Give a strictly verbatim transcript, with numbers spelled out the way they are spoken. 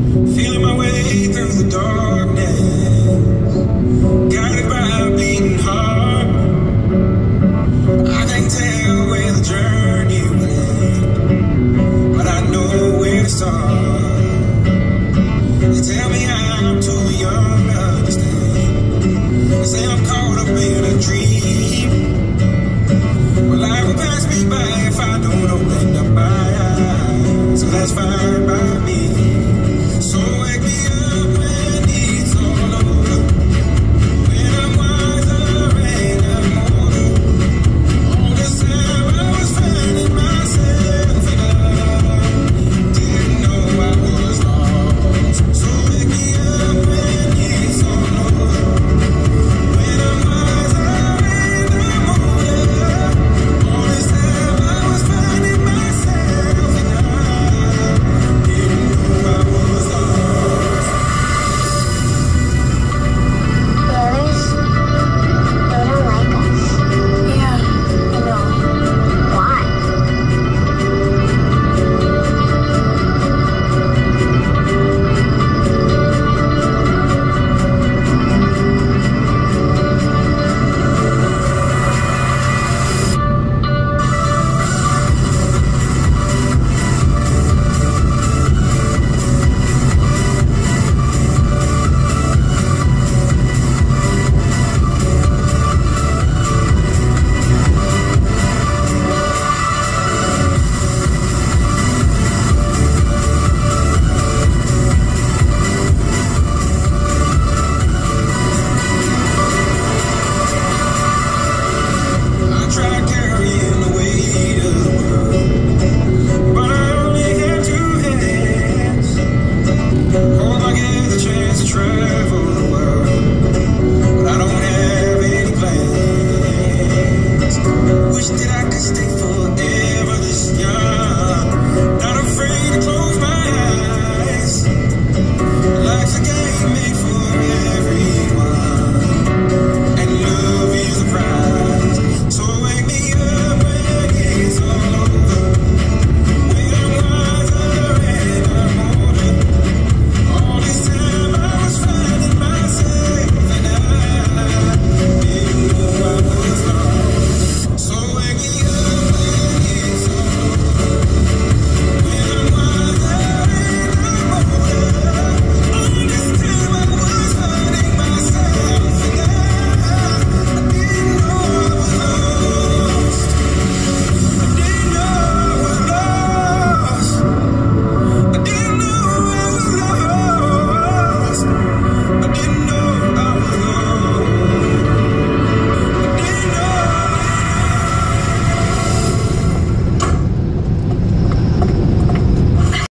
Feeling my way through the darkness, guided by a beating heart. I can't tell where the journey will end, but I know where to start. They tell me I'm too young to understand. They say I'm caught up in a dream. Well, life will pass me by if I don't open up my eyes. So that's fine by me.